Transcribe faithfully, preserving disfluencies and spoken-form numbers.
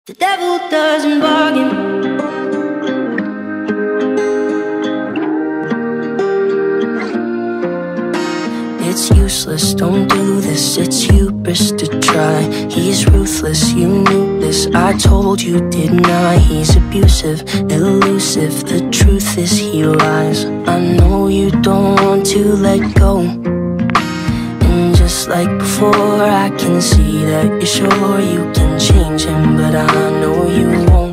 The devil doesn't bargain. It's useless, don't do this, it's hubris to try. He's ruthless, you knew this, I told you, didn't I? He's abusive, elusive, the truth is he lies. I know you don't want to let go, and just like before I can see that you're sure you can change him, but I know you won't.